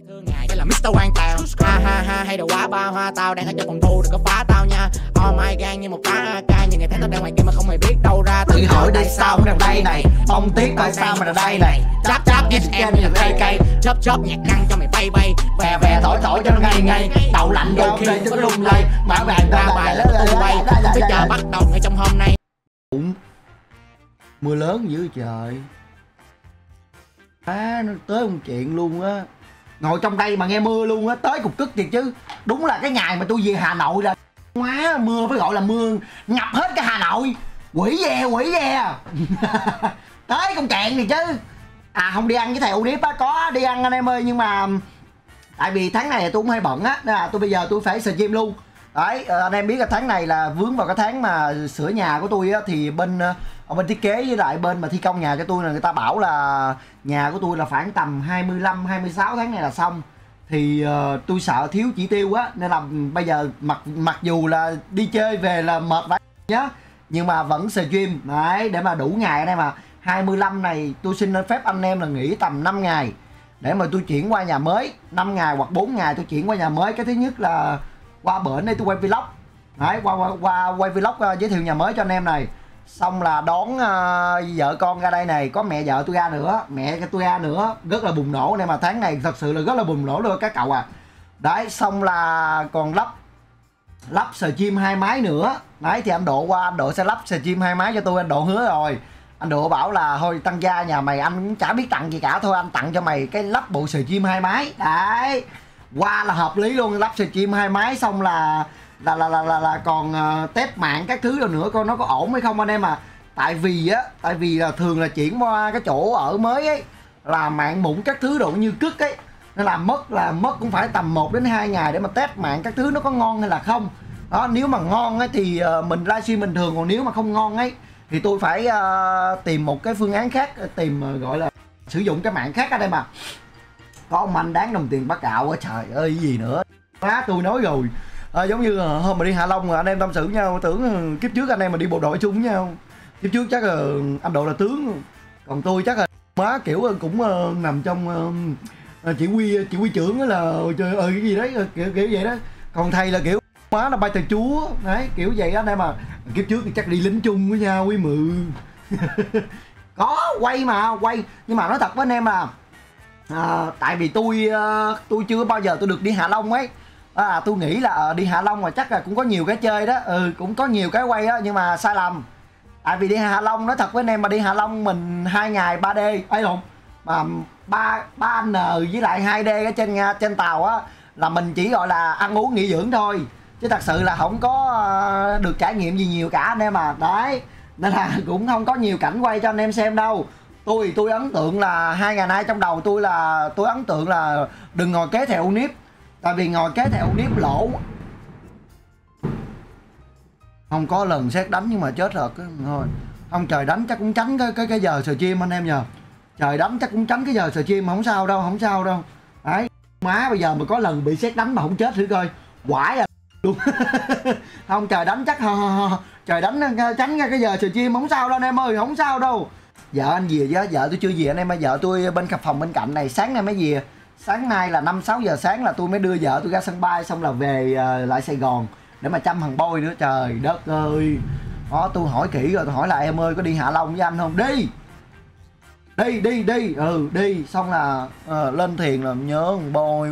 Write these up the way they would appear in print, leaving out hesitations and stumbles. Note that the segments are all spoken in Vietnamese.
Ngài đây là Mr. Quang Tào. Ha ha ha, hay đồ quá bao hoa tao đang ở trong phòng thu đừng có phá tao nha. Oh my god như một cái AK, nhưng ngày thấy tao đang ngoài kia mà không hề biết đâu ra. Tự hỏi đây sao mới đây này, ông tiếc tại sao mà đây này. Chắp chắp yes em như là cây cây, chớp chớp nhạc năng cho mày bay bay, Ve ve thổi thổi cho nó ngay ngay, đậu lạnh vô khi cho nó lung lay, mã vàng ra bài lớn tung bay. Bây giờ bắt đầu ngay trong hôm nay. Mưa lớn dữ trời. Nó tới một chuyện luôn á. Ngồi trong đây mà nghe mưa luôn á, tới cục cức thiệt chứ. Đúng là cái ngày mà tôi về Hà Nội là má mưa phải gọi là mưa ngập hết cả Hà Nội. Quỷ ve tới công trạng thì chứ. À không đi ăn với thầy Unip á, có đi ăn anh em ơi, nhưng mà tại vì tháng này tôi cũng hơi bận á, nên là bây giờ tôi phải stream luôn. Đấy, anh em biết là tháng này là vướng vào cái tháng mà sửa nhà của tôi á, thì bên thiết kế với lại bên mà thi công nhà cho tôi là người ta bảo là nhà của tôi là khoảng tầm 25 26 tháng này là xong. Thì tôi sợ thiếu chỉ tiêu á, nên là bây giờ mặc dù là đi chơi về là mệt vậy nhá, nhưng mà vẫn stream đấy để mà đủ ngày anh em. Mà 25 này tôi xin phép anh em là nghỉ tầm 5 ngày để mà tôi chuyển qua nhà mới, 5 ngày hoặc 4 ngày tôi chuyển qua nhà mới. Cái thứ nhất là qua bển đây tôi quay vlog đấy, qua quay vlog giới thiệu nhà mới cho anh em này, xong là đón vợ con ra đây này, có mẹ vợ tôi ra nữa, mẹ tôi ra nữa, rất là bùng nổ này. Mà tháng này thật sự là rất là bùng nổ luôn các cậu à. Đấy, xong là còn lắp stream 2 máy nữa đấy, thì anh Độ qua, anh Độ sẽ lắp stream 2 máy cho tôi. Anh Độ hứa rồi, anh Độ bảo là thôi tăng gia nhà mày anh cũng chả biết tặng gì cả, thôi anh tặng cho mày cái lắp bộ stream 2 máy đấy. Qua là hợp lý luôn, lắp stream 2 máy xong là còn test mạng các thứ rồi nữa coi nó có ổn hay không anh em. À tại vì là thường là chuyển qua cái chỗ ở mới ấy là mạng mụn các thứ độ như cứt ấy, nên là mất cũng phải tầm 1 đến 2 ngày để mà test mạng các thứ nó có ngon hay là không đó. Nếu mà ngon ấy thì mình livestream bình thường, còn nếu mà không ngon ấy thì tôi phải tìm một cái phương án khác, tìm gọi là sử dụng cái mạng khác ở đây. Mà có ông anh đáng đồng tiền bác gạo á, trời ơi cái gì nữa. Má tôi nói rồi, giống như hôm mà đi Hạ Long anh em tâm sự nhau, tưởng kiếp trước anh em mà đi bộ đội chung với nhau, kiếp trước chắc là anh Độ là tướng, còn tôi chắc là má kiểu cũng nằm trong chỉ huy trưởng là trời ơi cái gì đấy, kiểu vậy đó. Còn thầy là kiểu má là bay từ chúa đấy, kiểu vậy đó anh em. Mà kiếp trước thì chắc đi lính chung với nhau quý mự. Có quay mà quay, nhưng mà nói thật với anh em là tại vì tôi chưa bao giờ tôi được đi Hạ Long ấy. Tôi nghĩ là đi Hạ Long mà chắc là cũng có nhiều cái chơi đó, cũng có nhiều cái quay đó, nhưng mà sai lầm. Tại vì đi Hạ Long, nói thật với anh em, mà đi Hạ Long mình 2 ngày 3D ấy không, mà 3N với lại 2D ở trên tàu á, là mình chỉ gọi là ăn uống nghỉ dưỡng thôi, chứ thật sự là không có được trải nghiệm gì nhiều cả anh em. Mà đấy, nên là cũng không có nhiều cảnh quay cho anh em xem đâu. Tôi ấn tượng là 2 ngày nay trong đầu tôi ấn tượng là đừng ngồi kế theo Unip. Tại vì ngồi kế theo Unip lỗ. Không có lần xét đánh nhưng mà chết thật á thôi. Không, trời đánh chắc cũng tránh cái giờ stream anh em nhờ. Trời đánh chắc cũng tránh cái giờ stream, không sao đâu. Đấy, má bây giờ mà có lần bị xét đánh mà không chết thử coi. Quải à luôn. Không, trời đánh chắc trời đánh tránh ra cái giờ stream không sao đâu anh em ơi, không sao đâu. Vợ anh về chứ, vợ tôi chưa về anh em ơi. Vợ tôi bên cặp phòng bên cạnh này, sáng nay mới về. Sáng nay là 5-6 giờ sáng là tôi mới đưa vợ tôi ra sân bay, xong là về lại Sài Gòn để mà chăm thằng Boy nữa. Trời đất ơi. Đó, tôi hỏi kỹ rồi, tôi hỏi là em ơi có đi Hạ Long với anh không? Đi. Đi. Xong là lên thuyền là nhớ thằng Boy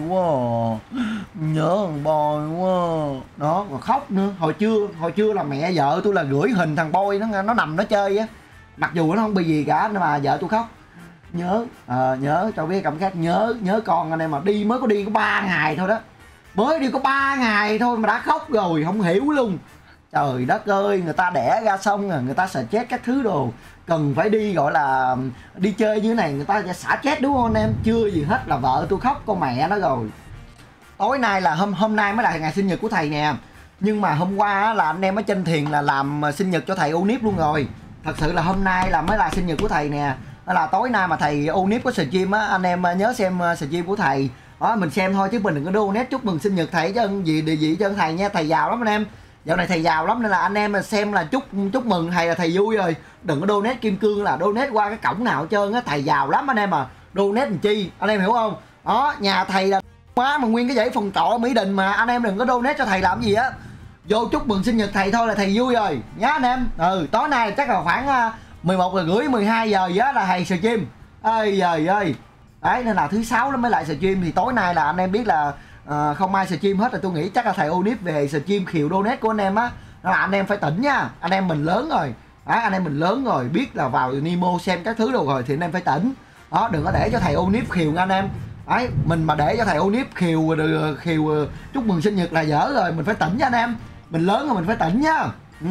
quá. Đó, còn khóc nữa. Hồi trưa là mẹ vợ tôi là gửi hình thằng Boy nó nằm nó chơi á. Mặc dù nó không bị gì cả, nhưng mà vợ tôi khóc. Nhớ cho biết cảm giác nhớ con anh em. Mà mới có 3 ngày thôi đó, mới đi có 3 ngày thôi mà đã khóc rồi, không hiểu luôn. Trời đất ơi, người ta đẻ ra xong rồi người ta xả chết các thứ đồ, cần phải đi gọi là đi chơi như thế này người ta sẽ xả chết đúng không anh em? Chưa gì hết là vợ tôi khóc con mẹ nó rồi. Tối nay là hôm nay mới là ngày sinh nhật của thầy nè, nhưng mà hôm qua là anh em ở trên thuyền là làm sinh nhật cho thầy Unip luôn rồi. Thật sự là hôm nay là mới là sinh nhật của thầy nè. Đó là tối nay mà thầy Unip có stream á, anh em nhớ xem stream của thầy. Đó, mình xem thôi chứ mình đừng có donate chúc mừng sinh nhật thầy chứ gì cho thầy nha. Thầy giàu lắm anh em. Dạo này thầy giàu lắm, nên là anh em mà xem là chúc mừng thầy là thầy vui rồi. Đừng có donate kim cương là donate qua cái cổng nào hết trơn á, thầy giàu lắm anh em. Mà donate làm chi anh em hiểu không? Đó, nhà thầy là quá mà nguyên cái dãy phòng trọ ở Mỹ Đình mà anh em đừng có donate cho thầy làm gì á. Vô chúc mừng sinh nhật thầy thôi là thầy vui rồi nhá anh em. Tối nay chắc là khoảng 11h30 12 giờ giá là thầy stream. Ơi giời ơi. Đấy nên là thứ sáu nó mới lại stream, thì tối nay là anh em biết là không ai stream hết, rồi tôi nghĩ chắc là thầy Onip về stream khiều donate của anh em á. Đó là anh em phải tỉnh nha, anh em mình lớn rồi. Đấy, anh em mình lớn rồi, biết là vào Nemo xem các thứ đâu rồi thì anh em phải tỉnh. Đó, đừng có để cho thầy Onip khiều nha anh em. Đấy, mình mà để cho thầy Onip khiều chúc mừng sinh nhật là dở rồi, mình phải tỉnh nha anh em. Mình lớn rồi mình phải tỉnh nhá.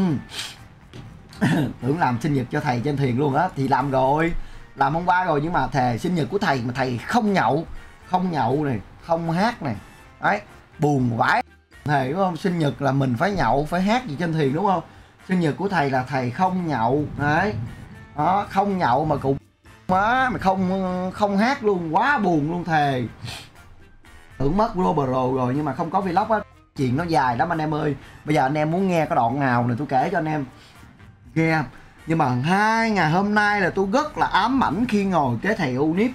Tưởng làm sinh nhật cho thầy trên thuyền luôn á, thì làm rồi. Làm hôm qua rồi, nhưng mà thề sinh nhật của thầy mà thầy không nhậu này, không hát này. Đấy, buồn vãi. Thầy đúng không? Sinh nhật là mình phải nhậu, phải hát gì trên thuyền đúng không? Sinh nhật của thầy là thầy không nhậu. Đấy. Đó, không nhậu mà cũng quá mà không hát luôn, quá buồn luôn thề. Tưởng mất Robert rồi nhưng mà không có vlog á, chuyện nó dài lắm anh em ơi. Bây giờ anh em muốn nghe cái đoạn nào này tôi kể cho anh em nghe. Nhưng mà 2 ngày hôm nay là tôi rất là ám ảnh khi ngồi kế thầy Onip.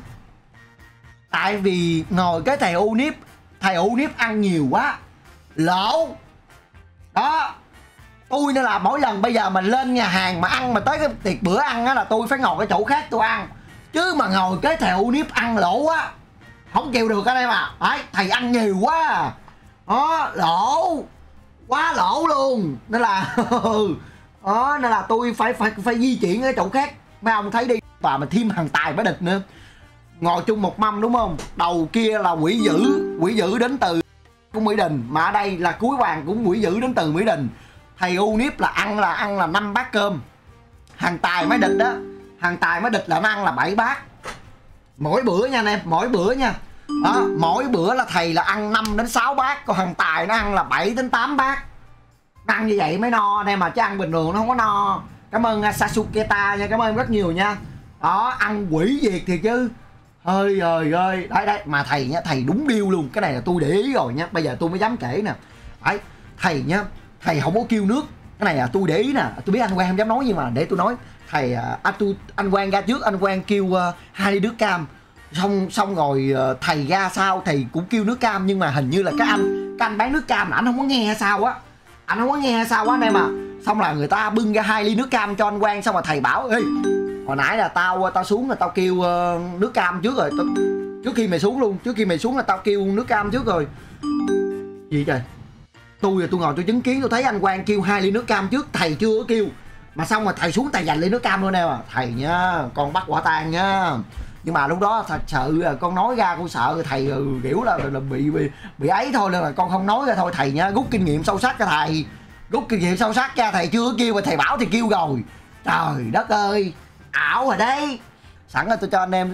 Tại vì ngồi kế thầy Onip ăn nhiều quá lỗ. Đó, tôi nên là mỗi lần bây giờ mình lên nhà hàng mà ăn mà tới cái tiệc bữa ăn á là tôi phải ngồi cái chỗ khác tôi ăn. Chứ mà ngồi kế thầy Onip ăn lỗ á không chịu được anh em à. Đấy, thầy ăn nhiều quá à. Đó, lỗ quá lỗ luôn. Nên là đó, nên là tôi phải di chuyển ở chỗ khác. Mấy ông thấy đi, và mình thêm thằng Tài với địch nữa. Ngồi chung một mâm đúng không? Đầu kia là quỷ dữ đến từ của Mỹ Đình, mà ở đây là cuối bàn cũng quỷ dữ đến từ Mỹ Đình. Thầy Onip là ăn là 5 bát cơm. Thằng Tài mới địch đó, thằng Tài mới địch là nó ăn là 7 bát mỗi bữa nha anh em, mỗi bữa nha. Đó, mỗi bữa là thầy là ăn 5 đến 6 bát, còn thằng Tài nó ăn là 7 đến 8 bát. Ăn như vậy mới no anh em, mà chứ ăn bình thường nó không có no. Cảm ơn Sasuketa nha, cảm ơn rất nhiều nha. Đó, ăn quỷ diệt thì chứ. Ơi trời ơi, đấy mà thầy nhá, thầy đúng điêu luôn. Cái này là tôi để ý rồi nhá, bây giờ tôi mới dám kể nè. Đấy, thầy nhá, thầy không có kêu nước. Cái này là tôi để ý nè, tôi biết anh Quang không dám nói nhưng mà để tôi nói. Thầy anh Quang ra trước, anh Quang kêu 2 ly nước cam. Xong rồi thầy ra sau thầy cũng kêu nước cam, nhưng mà hình như là cái anh bán nước cam là anh không có nghe hay sao á. Anh không có nghe hay sao á anh em à. Xong là người ta bưng ra 2 ly nước cam cho anh Quang, xong rồi thầy bảo: ê, hồi nãy là tao xuống là tao kêu nước cam trước rồi, trước khi mày xuống luôn, trước khi mày xuống là tao kêu nước cam trước rồi. Gì trời, tôi ngồi tôi chứng kiến, tôi thấy anh Quang kêu 2 ly nước cam trước, thầy chưa có kêu, mà xong rồi thầy xuống thầy giành ly nước cam luôn nè. Thầy nhá, con bắt quả tang nhá. Nhưng mà lúc đó thật sự con nói ra con sợ thầy kiểu là bị ấy thôi, nên là con không nói ra thôi. Thầy nhá, rút kinh nghiệm sâu sắc cho thầy, rút kinh nghiệm sâu sắc ra. Thầy chưa có kêu mà thầy bảo thì kêu rồi. Trời đất ơi, ảo rồi đấy. Sẵn là tôi cho anh em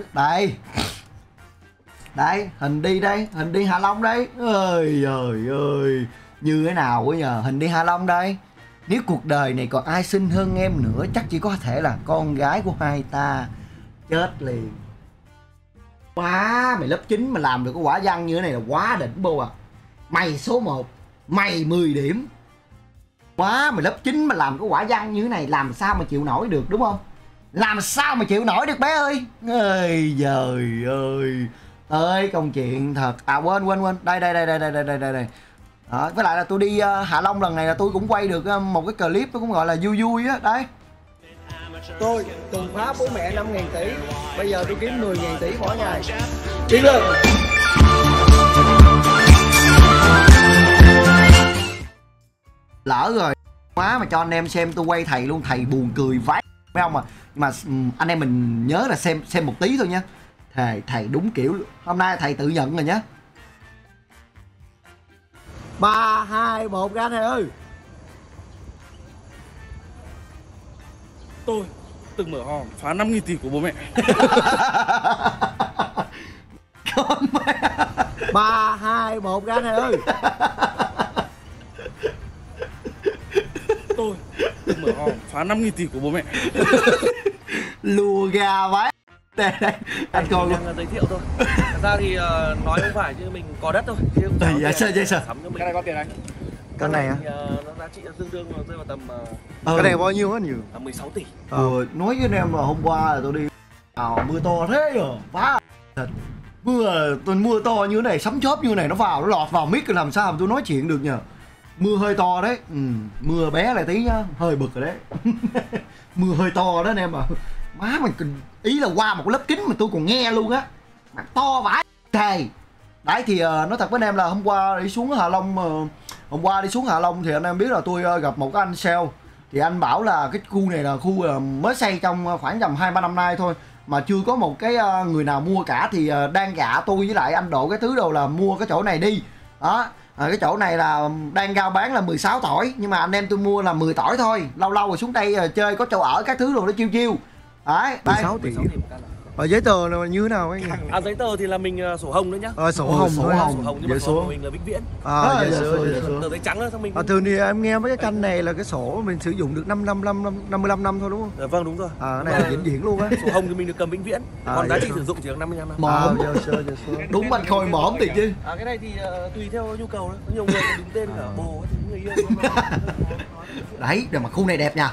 đây hình đi đây, hình đi Hạ Long đấy. Ơi trời ơi, như thế nào bây giờ, hình đi Hạ Long đây. Nếu cuộc đời này còn ai xinh hơn em nữa chắc chỉ có thể là con gái của hai ta. Chết liền. Quá, mày lớp 9 mà làm được cái quả văn như thế này là quá đỉnh bô à. Mày số 1, mày 10 điểm. Quá, mày lớp 9 mà làm cái quả văn như thế này làm sao mà chịu nổi được đúng không? Làm sao mà chịu nổi được bé ơi. Ơi trời ơi. Tới công chuyện thật. À quên. Đây. Đó, với lại là tôi đi Hạ Long lần này là tôi cũng quay được một cái clip nó cũng gọi là vui vui á. Đấy. Tôi từng phá bố mẹ 5.000 tỷ, bây giờ tôi kiếm 10.000 tỷ mỗi ngày. Đi luôn. Lỡ rồi quá mà cho anh em xem tôi quay thầy luôn, thầy buồn cười vãi mấy ông mà anh em mình nhớ là xem một tí thôi nha. Thầy đúng kiểu hôm nay thầy tự nhận rồi nhá. 3, 2, 1 ra thầy ơi. Tôi từng mở hòm phá 5.000 tỷ của bố mẹ. Con mẹ. 3, 2, 1 ra thầy ơi. Tôi từng mở hòm phá 5.000 tỷ của bố mẹ. Lùa gà vãi. Đây anh coi luôn. Giới thiệu thôi. Thật ra thì nói không phải chứ mình có đất thôi. Dạ sơ. Cái này có tiền này. Con này á? Nó giá trị tương đương rơi vào tầm cái này bao nhiêu á nhỉ? 16 tỷ. Nói với anh em là hôm qua là tôi đi mưa to thế rồi. Phá thật. Mưa to như thế này, sấm chớp như thế này, nó lọt vào mic làm sao mà tôi nói chuyện được nhờ. Mưa hơi to đấy. Mưa bé lại tí nhá, hơi bực rồi đấy. Mưa hơi to đó anh em ạ. Má mày ý là qua một lớp kính mà tôi còn nghe luôn á. Mà to vãi thề. Đấy thì nói thật với anh em là hôm qua đi xuống Hạ Long thì anh em biết là tôi gặp một cái anh sale. Thì anh bảo là cái khu này là khu mới xây trong khoảng tầm 2-3 năm nay thôi, mà chưa có một cái người nào mua cả. Thì đang gạ tôi với lại anh Độ cái thứ đồ là mua cái chỗ này đi đó. Cái chỗ này là đang giao bán là 16 tỏi, nhưng mà anh em tôi mua là 10 tỏi thôi. Lâu lâu rồi xuống đây chơi có chỗ ở các thứ đồ nó chiêu chiêu đấy. 16 tỷ. Giấy tờ là như thế nào anh? Giấy tờ thì là mình sổ hồng nữa nhá. Sổ hồng nhưng mà sổ của mình là vĩnh viễn. Dạ Tờ giấy trắng đó xong mình. Thường thì em nghe mấy cái căn này là cái sổ mình sử dụng được 55 năm thôi đúng không? Vâng đúng rồi. Cái này là vĩnh viễn luôn á. Sổ hồng thì mình được cầm vĩnh viễn. Còn giá trị sử dụng chỉ được 55 năm. Mõm. Đúng anh Khôi mõm thì chứ. Cái này thì tùy theo nhu cầu đó. Có nhiều người đứng tên cả bồ thì người yêu. Đấy, để mà khu này đẹp nha.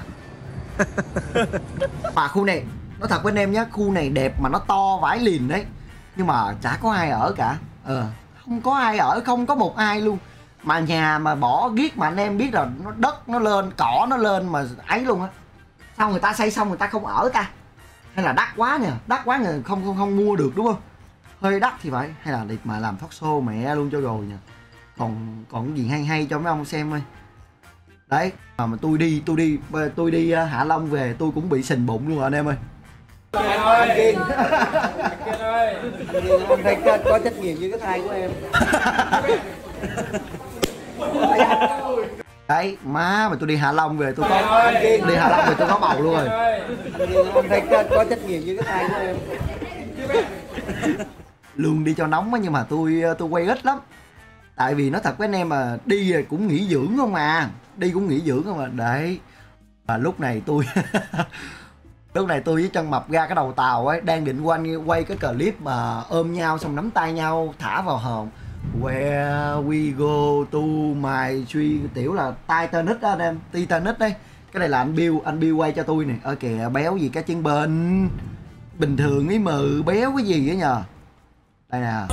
Mà khu này nói thật với anh em nhé, khu này đẹp mà nó to vãi lìn đấy, nhưng mà chả có ai ở cả. Không có ai ở, không có một ai luôn. Mà nhà mà bỏ ghét mà anh em biết là nó đất nó lên, cỏ nó lên mà ấy luôn á. Sao người ta xây xong người ta không ở ta? Hay là đắt quá nhờ, đắt quá nhờ, không mua được đúng không? Hơi đắt thì phải, hay là mà làm talk show mẹ luôn cho rồi nhờ. Còn cái gì hay cho mấy ông xem ơi. Đấy, mà tôi đi Hạ Long về tôi cũng bị sình bụng luôn rồi anh em ơi. Anh Kiên ơi, anh thấy có trách nhiệm với cái thai của em. Đấy, má mà tôi đi Hạ Long về tôi có đi Hạ Long về tôi có bầu luôn rồi. Anh thấy có trách nhiệm với cái thai của em. Lương đi cho nóng á, nhưng mà tôi quay ít lắm. Tại vì nói thật với anh em mà đi cũng nghỉ dưỡng không à, đi cũng nghỉ dưỡng không à. Đấy, và lúc này tôi với Chân Mập ra cái đầu tàu ấy, đang định quay cái clip mà ôm nhau xong nắm tay nhau thả vào hòm. Where we go to my tree, tiểu là Titanic đó anh em, Titanic đấy. Cái này là anh Bill quay cho tôi nè. Kìa béo gì cái chân bên bình thường ấy mừ béo cái gì vậy nhờ. Đây nè.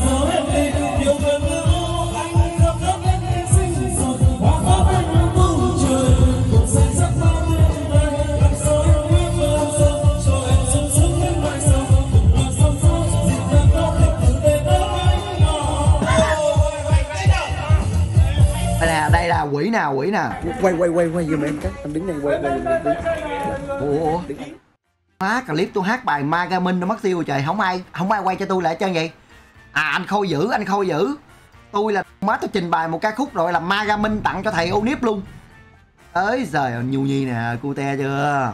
Đây là quỷ nào quỷ nè. Quay giùm em cái, anh đứng đây quay giùm em đi. Ủa má, clip tôi hát bài Magamin nó mất tiêu rồi trời, không ai quay cho tôi lại trơn vậy. Anh Khôi giữ. Tôi là má, tôi trình bày một ca khúc rồi là Magamin tặng cho thầy Onip luôn. Ơi giời, Nhu Nhi nè, cute chưa.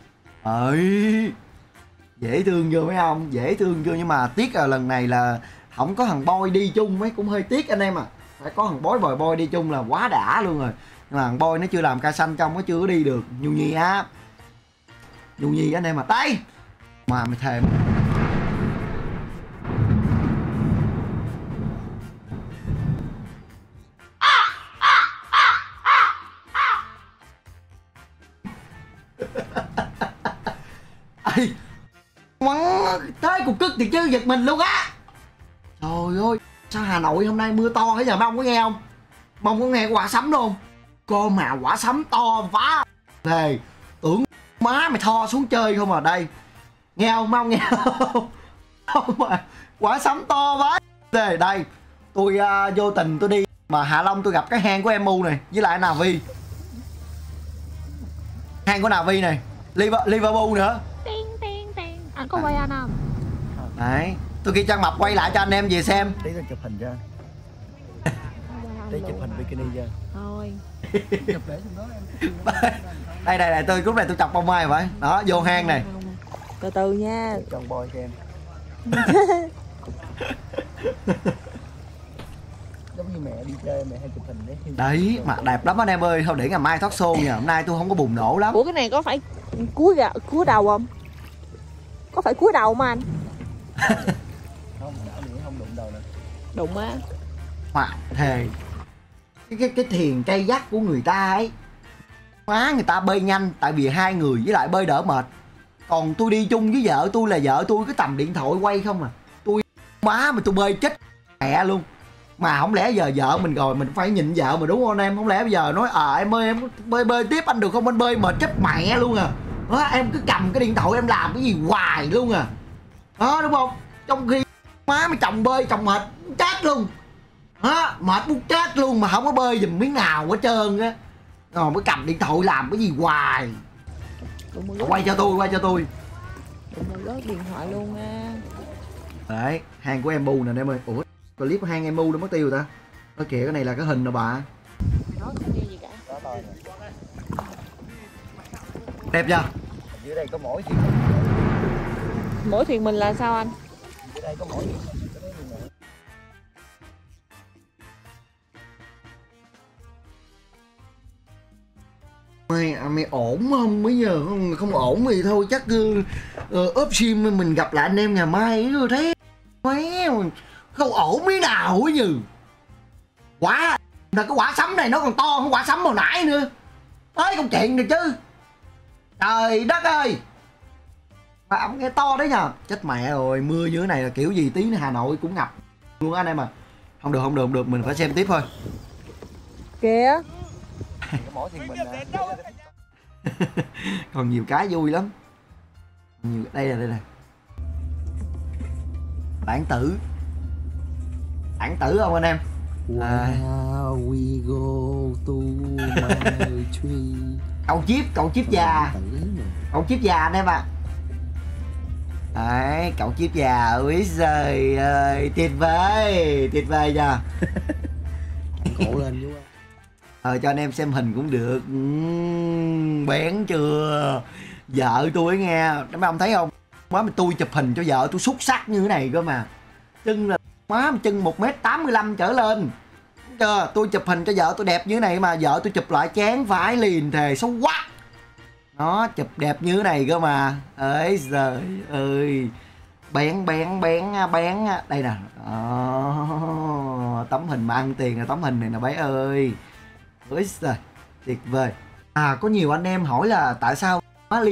Dễ thương chưa mấy ông, dễ thương chưa. Nhưng mà tiếc là lần này là không có thằng Boy đi chung, mấy cũng hơi tiếc anh em à. Phải có thằng Boy đi chung là quá đã luôn rồi. Nhưng mà thằng Boy nó chưa làm ca xanh trong, nó chưa có đi được. Nhu Nhi anh em mà tay mà mày thèm. Tới cục cức thì chứ giật mình luôn á. Trời ơi, sao Hà Nội hôm nay mưa to thế giờ mấy ông có nghe không? Mong có nghe quả sấm luôn. Cô mà quả sấm to vá thề, tưởng má mày tho xuống chơi không à. Đây nghe không, mong nghe không mà quả sấm to quá. Đây tôi vô tình tôi đi mà Hạ Long tôi gặp cái hang của Emu này với lại Navi, hang của Navi này, Liverpool nữa. Anh có quay anh không? Đấy, tôi kêu Chân Mập quay lại cho anh em về xem. Tí tôi chụp hình cho. Tí chụp hình bikini cho. Thôi. Chụp để trong đó em. Đây tôi lúc này tôi chọc bông mai vậy. Đó, vô hang này. Từ từ nha. Con boy cho em. Giống như mẹ đi chơi mẹ hay chụp hình đấy. Đấy, mà đẹp lắm anh em ơi. Thôi để ngày mai talk show nha. Hôm nay tôi không có bùng nổ lắm. Ủa cái này có phải cúi đầu không? Có phải cúi đầu mà anh? Không, không đụng đầu nữa. Đụng á. Mà thề cái thiền cây dắt của người ta ấy, má người ta bơi nhanh tại vì hai người với lại bơi đỡ mệt. Còn tôi đi chung với vợ tôi là vợ tôi cứ cầm điện thoại quay không à. má mà tôi bơi chết mẹ luôn. Mà không lẽ giờ vợ mình rồi mình phải nhịn vợ mà đúng không anh em? Không lẽ bây giờ nói em ơi em bơi tiếp anh được không, anh bơi mệt chết mẹ luôn à. Đó, em cứ cầm cái điện thoại em làm cái gì hoài luôn à. Đó đúng không? Trong khi má mấy chồng bơi chồng mệt chết luôn. Đó, mệt muốn chết luôn mà không có bơi giùm miếng nào hết trơn á. Rồi mới cầm điện thoại làm cái gì hoài. Quay cho tôi. Đừng mà lướt điện thoại luôn nha. Đấy, hang của em bu nè anh em ơi. Ủa, clip của hang em bu nó mất tiêu ta. Đó kìa, cái này là cái hình rồi bà. Nói không nghe gì cả. Đẹp chưa? Dưới đây có mỗi thuyền. Mỗi thuyền mình là sao anh? Dưới đây có mỗi thuyền. Mày ổn không? Bây giờ không ổn thì thôi chắc ốp sim mình gặp lại anh em ngày mai rồi thấy mấy không ổn miếng nào ấy nhừ. Quả là cái quả sấm này nó còn to hơn quả sấm hồi nãy nữa. Tới công chuyện rồi chứ. Trời đất ơi. Mà ông nghe to đấy nhờ. Chết mẹ rồi, mưa như thế này là kiểu gì tí nữa Hà Nội cũng ngập luôn anh em à. Không được, mình phải xem tiếp thôi. Kìa. Mỗi thuyền mình Còn nhiều cái vui lắm. Đây là bản tử không anh em? Wow, we go to my tree. Cậu chip già anh em ạ. Đấy, cậu chip già, ui giời ơi, tuyệt vời nha. Cổ lên đúng không? Cho anh em xem hình cũng được. Bén chưa? Vợ tôi nghe, mấy ông thấy không? Má tôi chụp hình cho vợ tôi xuất sắc như thế này cơ mà. Chân là má chân 1m85 trở lên. Chưa? Tôi chụp hình cho vợ tôi đẹp như thế này mà vợ tôi chụp lại chán vãi liền thề xấu quá. Nó chụp đẹp như thế này cơ mà. Ơi giời ơi. Bén đây nè. Tấm hình mà ăn tiền là tấm hình này nè bé ơi. Ôi giời, tuyệt vời. Có nhiều anh em hỏi là tại sao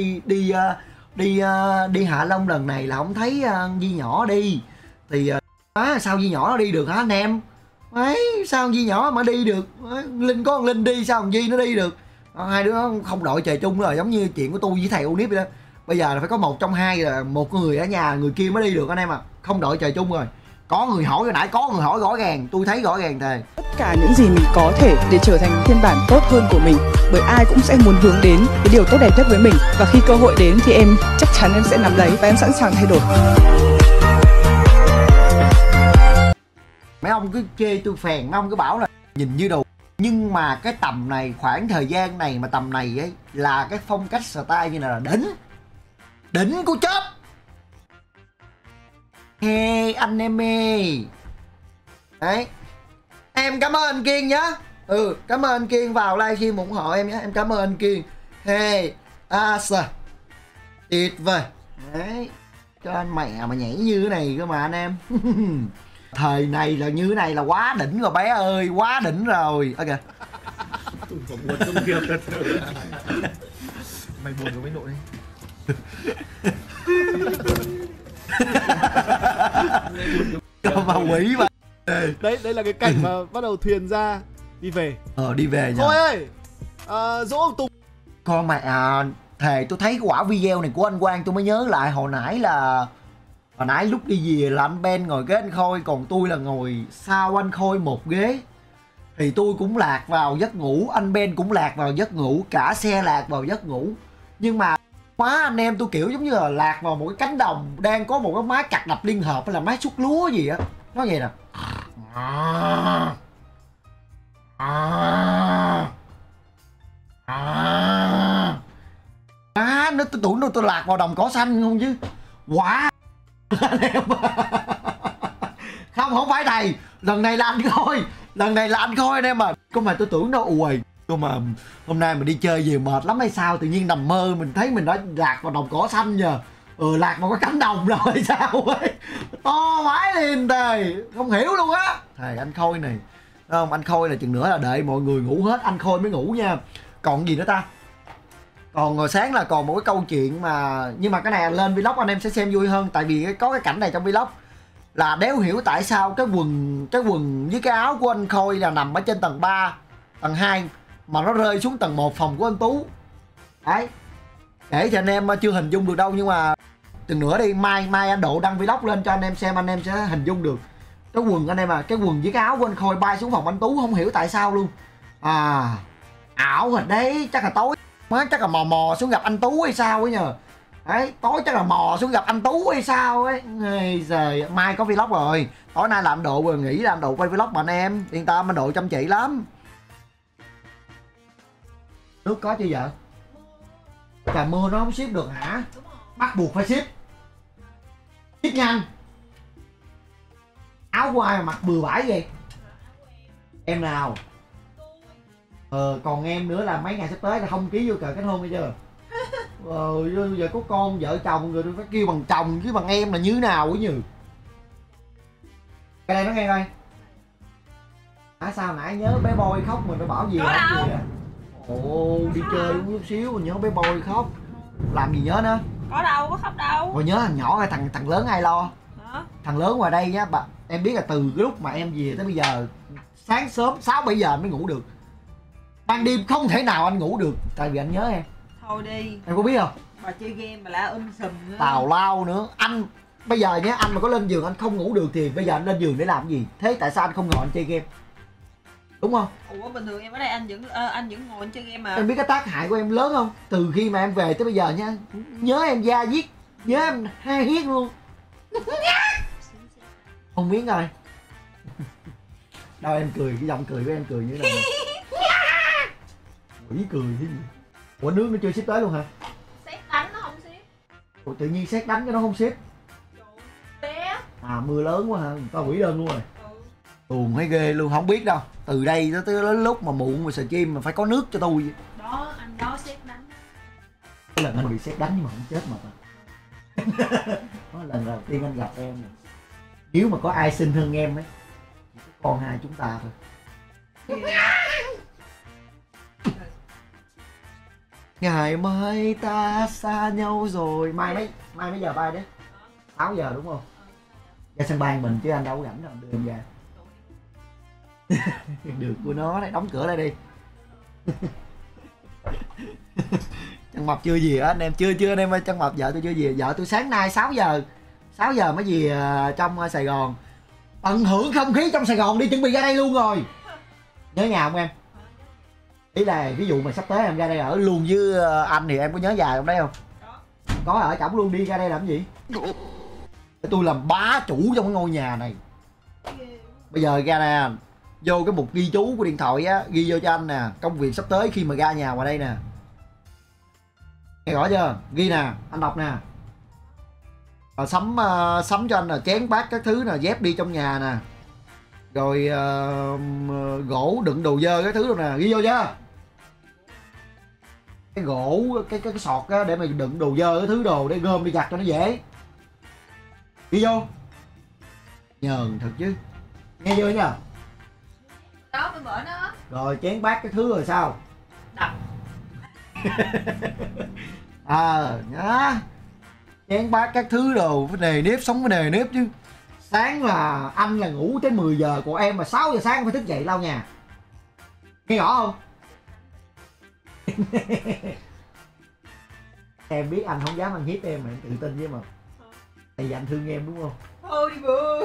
đi Hạ Long lần này là không thấy Di nhỏ đi. Thì sao Di nhỏ nó đi được hả anh em? Ấy, sao Di nhỏ mà đi được? Linh có con Linh đi sao thằng Di nó đi được? Hai đứa nó không đội trời chung rồi, giống như chuyện của tôi với thầy Unip vậy đó. Bây giờ là phải có một trong hai là một người ở nhà, người kia mới đi được anh em à. Không đội trời chung rồi. Có người hỏi hồi nãy, có người hỏi rõ ràng, tôi thấy rõ ràng thề. Tất cả những gì mình có thể để trở thành phiên bản tốt hơn của mình, bởi ai cũng sẽ muốn hướng đến cái điều tốt đẹp nhất với mình, và khi cơ hội đến thì em chắc chắn em sẽ nắm lấy và em sẵn sàng thay đổi. Mấy ông cứ chê tôi phèn, mấy ông cứ bảo là nhìn như đồ, nhưng mà cái tầm này, khoảng thời gian này mà tầm này ấy là cái phong cách style như này là đỉnh của chớp. Hey anh em ơi. Đấy. Em cảm ơn anh Kiên nhá. Cảm ơn anh Kiên vào livestream ủng hộ em nhé. Em cảm ơn anh Kiên. Hey Asa. Tuyệt vời. Đấy. Cho anh mẹ mà nhảy như thế này cơ mà anh em. Thời này là như thế này là quá đỉnh rồi bé ơi. Quá đỉnh rồi. Ok. Mày buồn với mấy nội Còn mà quỷ mà. Đây là cái cảnh mà bắt đầu thuyền ra đi về. Đi về nha. Thôi ơi, dỗ ông Tùng. Con mẹ thề tôi thấy cái quả video này của anh Quang tôi mới nhớ lại hồi nãy lúc đi về là anh Ben ngồi kế anh Khôi, còn tôi là ngồi sau anh Khôi một ghế. Thì tôi cũng lạc vào giấc ngủ, anh Ben cũng lạc vào giấc ngủ, cả xe lạc vào giấc ngủ. Nhưng mà má anh em tôi kiểu giống như là lạc vào một cái cánh đồng đang có một cái máy cặt đập liên hợp hay là máy xúc lúa gì á. Nó vậy nè. Nó tôi tưởng tôi lạc vào đồng cỏ xanh không chứ. Quả anh em. Không phải thầy, lần này là anh Khôi anh em à. Có mà tôi tưởng nó ùi. Có mà hôm nay mình đi chơi về mệt lắm hay sao, tự nhiên nằm mơ mình thấy mình đã lạc vào đồng cỏ xanh nhờ. Lạc vào cái cánh đồng rồi sao ấy. To vãi liền thề, không hiểu luôn á. Thầy anh Khôi này không, anh Khôi là chừng nữa là đợi mọi người ngủ hết anh Khôi mới ngủ nha. Còn gì nữa ta? Còn hồi sáng là còn một cái câu chuyện mà, nhưng mà cái này lên vlog anh em sẽ xem vui hơn, tại vì có cái cảnh này trong vlog là đéo hiểu tại sao cái quần với cái áo của anh Khôi là nằm ở trên tầng 3, tầng 2 mà nó rơi xuống tầng 1 phòng của anh Tú. Đấy, để cho anh em chưa hình dung được đâu, nhưng mà chừng nữa đi, mai anh Độ đăng vlog lên cho anh em xem, anh em sẽ hình dung được. Cái quần anh em cái quần với cái áo của anh Khôi bay xuống phòng anh Tú, không hiểu tại sao luôn. Ảo rồi đấy, chắc là tối chắc là mò xuống gặp anh Tú hay sao ấy nhờ. Đấy, tối chắc là mò xuống gặp anh Tú hay sao ấy. Giờ mai có vlog rồi. Tối nay là anh Độ rồi, nghĩ là anh Độ quay vlog mà anh em. Yên tâm, anh Độ chăm chỉ lắm. Nước có chưa vợ? Trời mưa nó không ship được hả? Bắt buộc phải ship. Ship nhanh. Áo của ai mà mặc bừa bãi vậy? Em nào? Còn em nữa là mấy ngày sắp tới là không ký vô cờ kết hôn hay chưa? Giờ có con vợ chồng rồi phải kêu bằng chồng chứ bằng em là như thế nào ấy nhừ. Cái đây nó nghe coi. Sao nãy nhớ bé Boy khóc mình phải bảo gì làm gì à? Đi chơi đúng chút xíu nhớ bé Boy khóc. Làm gì nhớ nữa? Có đâu, có khóc đâu. Rồi nhớ thằng nhỏ hay thằng lớn ai lo? Hả? Thằng lớn ngoài đây nhá, em biết là từ cái lúc mà em về tới bây giờ sáng sớm 6-7 giờ mới ngủ được. Ban đêm không thể nào anh ngủ được tại vì anh nhớ em. Thôi đi. Em có biết không? Bà chơi game mà la sùm nữa. Tào lao nữa. Anh bây giờ nhé, anh mà có lên giường anh không ngủ được thì bây giờ anh lên giường để làm gì? Thế tại sao anh không ngồi anh chơi game? Đúng không? Ủa bình thường em ở đây anh vẫn ngồi anh chơi game mà. Em biết cái tác hại của em lớn không? Từ khi mà em về tới bây giờ nha, nhớ em da diết, nhớ em hai hiết luôn. Không biết rồi. Đâu em cười, cái giọng cười của em cười như thế nào? Quỷ cười thế gì? Ủa nước nó chưa ship tới luôn hả? Sét đánh nó không ship. Ủa tự nhiên sét đánh cái nó không ship. Bé. Mưa lớn quá hả? Tao hủy đơn luôn rồi. Tuồn thấy ghê luôn, không biết đâu. Từ đây tới đến lúc mà muộn mà stream mà phải có nước cho tôi. Đó, anh đó sét đánh. Cái lần anh bị sét đánh nhưng mà không chết mà. Đó là lần đầu tiên anh gặp em này. Nếu mà có ai xinh hơn em ấy, chỉ có con hai chúng ta thôi. Ngày mai ta xa nhau rồi. Mai mấy giờ bay đấy? 6 giờ đúng không? Ra sân bay mình chứ anh đâu có rảnh đâu, đưa em ra. Được của nó đấy, đóng cửa lại đi. Chân Mập chưa gì á anh em, chưa anh em ơi, Chân Mập vợ tôi chưa gì. Vợ tôi sáng nay 6 giờ mới về trong Sài Gòn. Tận hưởng không khí trong Sài Gòn đi, chuẩn bị ra đây luôn rồi. Nhớ nhà không em? Ý là ví dụ mà sắp tới em ra đây ở luôn với anh thì em có nhớ nhà trong đây không? Có ở trỏng luôn, đi ra đây làm gì? Tôi làm bá chủ trong cái ngôi nhà này. Bây giờ ra nè, vô cái mục ghi chú của điện thoại á, ghi vô cho anh nè, công việc sắp tới khi mà ra nhà ngoài đây nè. Nghe rõ chưa? Ghi nè, anh đọc nè. Sắm cho anh là chén bát các thứ nè, dép đi trong nhà nè. Rồi gỗ đựng đồ dơ cái thứ rồi nè, ghi vô chưa? Cái gỗ, cái sọt á để mà đựng đồ dơ cái thứ đồ để gom đi giặt cho nó dễ. Ghi vô. Nhờn thật chứ. Nghe chưa nha? Đó bên bển đó. Rồi chén bát cái thứ rồi sao? Đập. Nhá. Chén bát các thứ đồ, cái nề nếp, sống cái nề nếp chứ. Sáng là anh là ngủ tới 10 giờ, còn em mà 6 giờ sáng phải thức dậy lau nhà. Nghe rõ không? Em biết anh không dám ăn hiếp em mà em tự tin với mà. Tại vì anh thương em đúng không? Thôi đi bữa.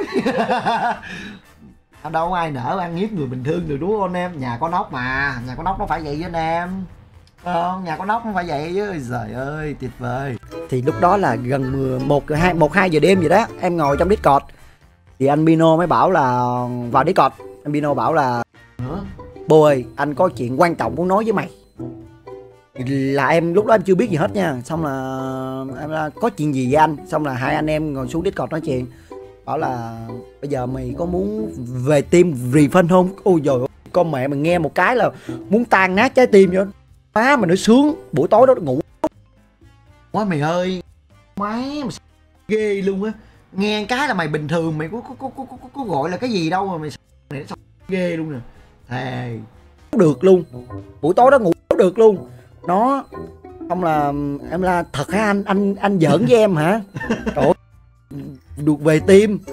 Đâu có ai nỡ ăn hiếp người bình thường được đúng không anh em? Nhà có nóc mà, nhà có nóc nó phải vậy với anh em. Nhà có nóc nó phải vậy chứ. Trời ơi tuyệt vời. Thì lúc đó là gần 1-2 giờ đêm vậy đó, em ngồi trong Discord thì anh Pino mới bảo là vào Discord. Anh Pino bảo là Boy, anh có chuyện quan trọng muốn nói với mày. Là em lúc đó em chưa biết gì hết nha. Xong là em là có chuyện gì với anh. Xong là hai anh em ngồi xuống Discord nói chuyện. Bảo là bây giờ mày có muốn về team Refund không? Ôi trời ơi, con mẹ mà nghe một cái là muốn tan nát trái tim vậy. Má mà nó sướng, buổi tối đó ngủ quá mày ơi. Má mà ghê luôn á. Nghe cái là mày bình thường, mày có gọi là cái gì đâu mà mày ghê luôn nè. Thề được luôn, buổi tối đó ngủ được luôn. Nó không là em là thật hả anh giỡn với em hả? Trời ơi, được về team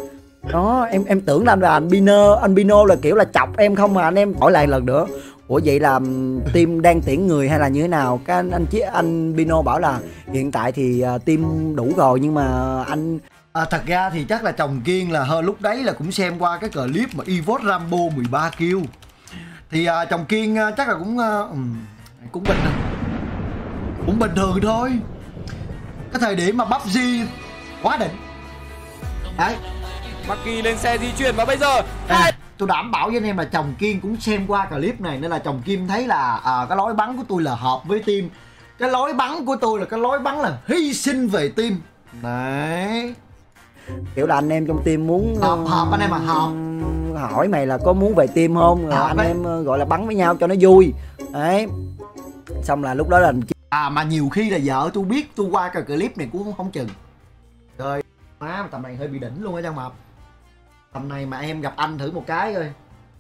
Đó, em tưởng là anh Pino là kiểu là chọc em không mà anh hỏi lại lần nữa. Ủa vậy là team đang tuyển người hay là như thế nào? Cái anh Pino bảo là hiện tại thì team đủ rồi nhưng mà anh Thật ra thì chắc là chồng Kiên là lúc đấy là cũng xem qua cái clip mà Evote Rambo 13 kill. Thì chồng Kiên chắc là cũng bình thường thôi. Cái thời điểm mà PUBG quá đỉnh. Đấy. Maki lên xe di chuyển và bây giờ Tôi đảm bảo với anh em là chồng Kiên cũng xem qua clip này nên là chồng Kim thấy là cái lối bắn của tôi là hợp với team. Cái lối bắn của tôi là cái lối bắn là hy sinh về team. Đấy. Kiểu là anh em trong team muốn hợp anh em mà hợp. Hỏi mày là có muốn về team không? Rồi anh em gọi là bắn với nhau cho nó vui. Đấy. Xong là lúc đó là mà nhiều khi là vợ tôi biết tôi qua cái clip này cũng không chừng. Trời má, tầm này hơi bị đỉnh luôn á Trang Mập. Tầm này mà em gặp anh thử một cái coi.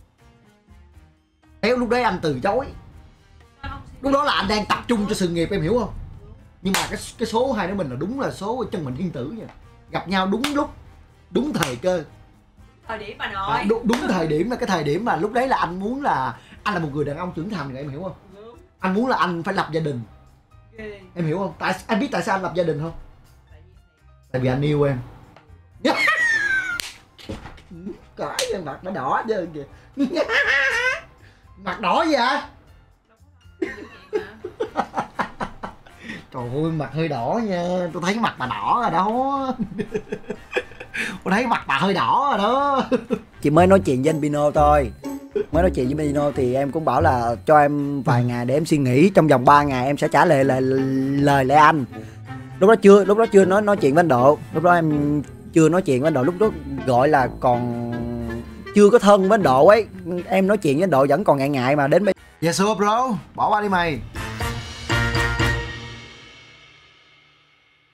Nếu lúc đấy anh từ chối, lúc đó là anh đang tập trung cho sự nghiệp, em hiểu không? Nhưng mà cái số hai đứa mình là đúng là số chân mệnh thiên tử nha. Gặp nhau đúng lúc, đúng thời cơ. Thời điểm mà nói. Đúng thời điểm là cái thời điểm mà lúc đấy là anh muốn là anh là một người đàn ông trưởng thành rồi, em hiểu không? Anh muốn là anh phải lập gia đình. Em hiểu không? Anh biết tại sao anh lập gia đình không? Tại vì anh yêu em. Cái mặt nó đỏ chứ kìa. Mặt đỏ gì hả? Trời ơi, mặt hơi đỏ nha. Tôi thấy mặt bà đỏ rồi đó. Tôi thấy mặt bà hơi đỏ rồi đó. Chị mới nói chuyện với anh Pino thôi. Mới nói chuyện với Pino thì em cũng bảo là cho em vài ngày để em suy nghĩ. Trong vòng 3 ngày em sẽ trả lời lại anh. Lúc đó chưa nói chuyện với anh Độ. Lúc đó em chưa nói chuyện với anh Độ. Lúc đó gọi là còn chưa có thân với anh Độ ấy. Em nói chuyện với anh Độ vẫn còn ngại mà đến bây. Yes sir bro, bỏ qua đi mày.